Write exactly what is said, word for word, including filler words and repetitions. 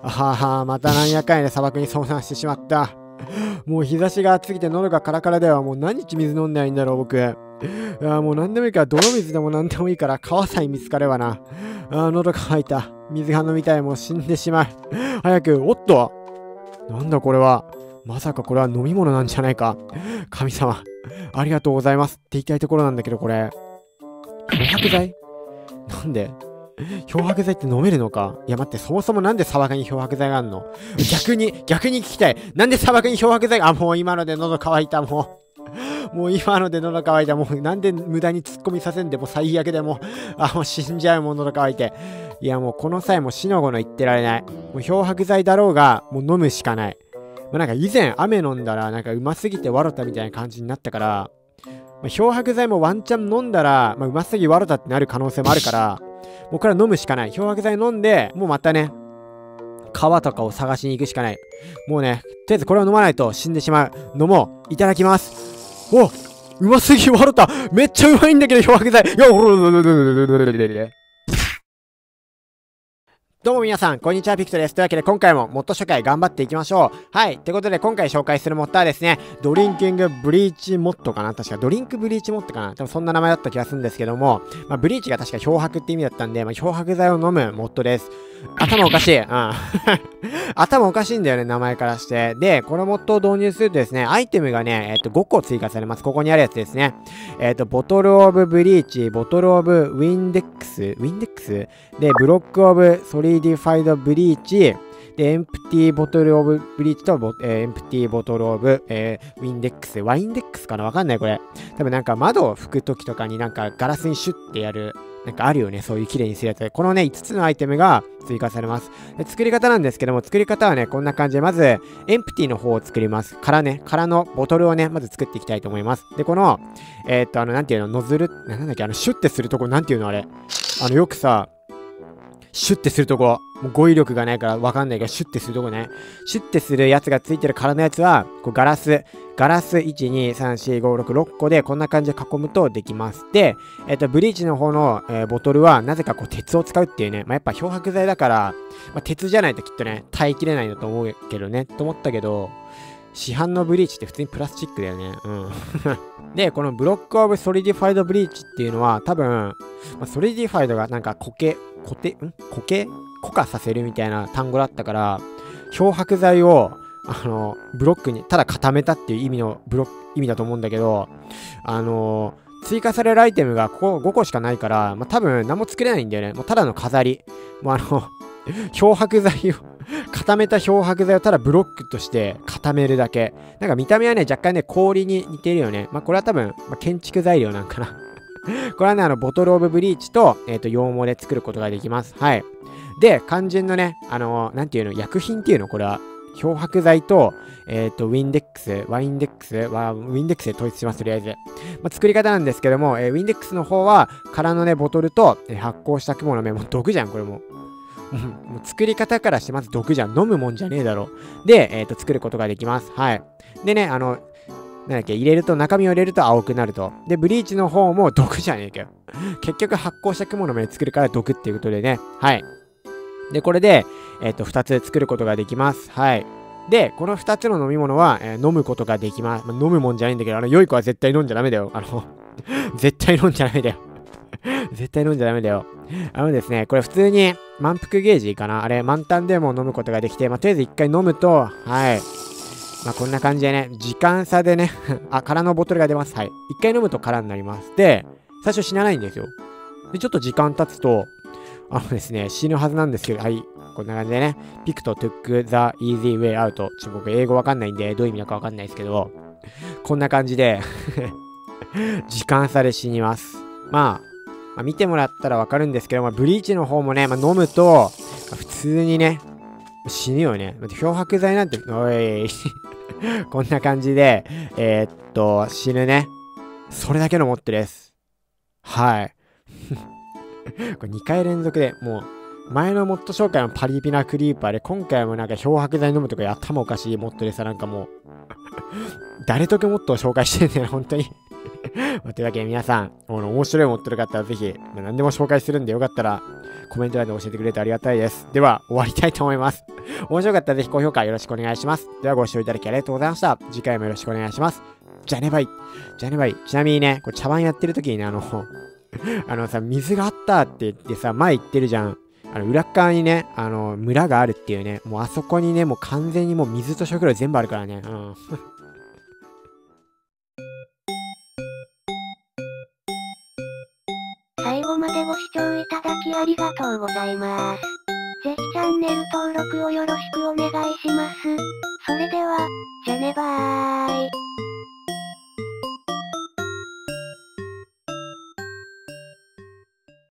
あはは、またなんやかんやで砂漠に遭難してしまった。もう日差しが暑すぎて喉がカラカラではもう何日水飲んでないんだろう、僕。いや、もう何でもいいから、泥水でも何でもいいから、川さえ見つかればな。あー、喉乾いた。水が飲みたい。もう死んでしまう。早く、おっとなんだこれは。まさかこれは飲み物なんじゃないか。神様、ありがとうございますって言いたいところなんだけど、これ。漂白剤なんで漂白剤って飲めるのか。いや待って、そもそもなんで砂漠に漂白剤があんの。逆に、逆に聞きたい。なんで砂漠に漂白剤が、あ、もう今ので喉乾いた、もう。もう今ので喉乾いた。もうなんで無駄に突っ込みさせんでも最悪でも。あ、もう死んじゃうもん、喉乾いて。いやもうこの際も死の子の言ってられない。もう漂白剤だろうが、もう飲むしかない。まあ、なんか以前雨飲んだらなんかうますぎて笑ったみたいな感じになったから、まあ、漂白剤もワンチャン飲んだら、まあ、うますぎ笑ったってなる可能性もあるから、もうこれは飲むしかない。漂白剤飲んで、もうまたね、川とかを探しに行くしかない。もうね、とりあえずこれを飲まないと死んでしまう。飲もう。いただきます。お、うますぎ笑った。めっちゃうまいんだけど、漂白剤。いや、どうも皆さん、こんにちは、ピクトです。というわけで今回もモッド初回頑張っていきましょう。はい。ってことで今回紹介するモッドはですね、ドリンキングブリーチモッドかな確かドリンクブリーチモッドかな多分そんな名前だった気がするんですけども、まあ、ブリーチが確か漂白って意味だったんで、まあ、漂白剤を飲むモッドです。頭おかしい。うん。頭おかしいんだよね、名前からして。で、このモッドを導入するとですね、アイテムがね、えっと、ごこ追加されます。ここにあるやつですね。えっと、ボトルオブブリーチ、ボトルオブウィンデックス、ウィンデックスで、ブロックオブソリディファイドブリーチ、で、エンプティーボトルオブブリーチと、えー、エンプティーボトルオブ、えー、ウィンデックス。ワインデックスかなわかんないこれ。多分なんか窓を拭くときとかになんかガラスにシュッてやる。なんかあるよね。そういう綺麗にするやつで。このね、いつつのアイテムが追加されます。で作り方なんですけども、作り方はね、こんな感じで、まず、エンプティの方を作ります。空ね、空のボトルをね、まず作っていきたいと思います。で、この、えー、っと、あの、なんていうの、ノズル、なんだっけ、あの、シュッてするとこ、なんていうのあれ。あの、よくさ、シュッてするとこ、もう語彙力がないからわかんないけど、シュッてするとこね。シュッてするやつがついてる空のやつは、こうガラス、ガラスいち、に、さん、よん、ご、ろく、ろっこでこんな感じで囲むとできます。で、えっと、ブリーチの方の、えー、ボトルはなぜかこう鉄を使うっていうね。まあ、やっぱ漂白剤だから、まあ、鉄じゃないときっとね、耐えきれないんだと思うけどね、と思ったけど、市販のブリーチって普通にプラスチックだよね。うん。で、このブロックオブソリディファイドブリーチっていうのは多分、まあ、ソリディファイドがなんか固形、固定、ん固形固化させるみたいな単語だったから、漂白剤を、あの、ブロックに、ただ固めたっていう意味のブロック、意味だと思うんだけど、あのー、追加されるアイテムがここごこしかないから、まあ、多分何も作れないんだよね。もうただの飾り。もうあの、漂白剤を固めた漂白剤をただブロックとして固めるだけ。なんか見た目はね、若干ね、氷に似てるよね。まあ、これは多分、まあ、建築材料なんかな。これはね、あの、ボトルオブブリーチと、えっと、羊毛で作ることができます。はい。で、肝心のね、あのー、なんていうの、薬品っていうのこれは。漂白剤と、えっと、ウィンデックス、ワインデックスは、ウィンデックスで統一します、とりあえず。まあ、作り方なんですけども、えー、ウィンデックスの方は、空のね、ボトルと、えー、発酵した雲の芽、もう毒じゃん、これも。もう作り方からしてまず毒じゃん。飲むもんじゃねえだろ。で、えっと、作ることができます。はい。でね、あの、なんだっけ、入れると、中身を入れると青くなると。で、ブリーチの方も毒じゃねえかよ。結局発酵した雲の芽で作るから毒っていうことでね。はい。で、これで、えっと、ふたつ作ることができます。はい。で、このふたつの飲み物は、えー、飲むことができます。まあ、飲むもんじゃないんだけど、あの、良い子は絶対飲んじゃダメだよ。あの、絶対飲んじゃダメだよ。絶対飲んじゃダメだよ。あのですね、これ普通に満腹ゲージかなあれ、満タンでも飲むことができて、まあ、とりあえず一回飲むと、はい。まあ、こんな感じでね、時間差でね、あ、空のボトルが出ます。はい。一回飲むと空になります。で、最初死なないんですよ。で、ちょっと時間経つと、あのですね、死ぬはずなんですけど、はい。こんな感じでね、ピクト took the easy way out。ちょっと僕英語わかんないんで、どういう意味だかわかんないですけど、こんな感じで、時間差で死にます。まあ、まあ、見てもらったらわかるんですけど、まあ、ブリーチの方もね、まあ、飲むと、まあ、普通にね、死ぬよね。漂白剤なんて、おい、こんな感じで、えー、っと、死ぬね。それだけのモッドです。はい。これにかい連続で、もう、前のモッド紹介のパリピなクリーパーで、今回もなんか漂白剤飲むとか頭おかしいモッドでさ、なんかもう、誰得モッドを紹介してんだよ、本当に。まあ、というわけで皆さん、面白いモッドの方はぜひ、まあ、何でも紹介するんでよかったらコメント欄で教えてくれてありがたいです。では終わりたいと思います。 面白かったらぜひ高評価よろしくお願いします。ではご視聴いただきありがとうございました。次回もよろしくお願いします。じゃねばい。じゃねばい。ちなみにね、これ茶番やってる時にね、あの、あのさ、水があったって言ってさ、前言ってるじゃん。あの、裏っ側にね、あの、村があるっていうね、もうあそこにね、もう完全にもう水と食料全部あるからね。うん。 最後までご視聴いただきありがとうございます。ぜひチャンネル登録をよろしくお願いします。それでは、じゃねばーい。